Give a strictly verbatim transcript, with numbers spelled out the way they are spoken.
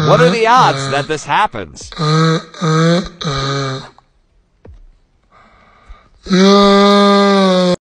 What are the odds that this happens? Yeah.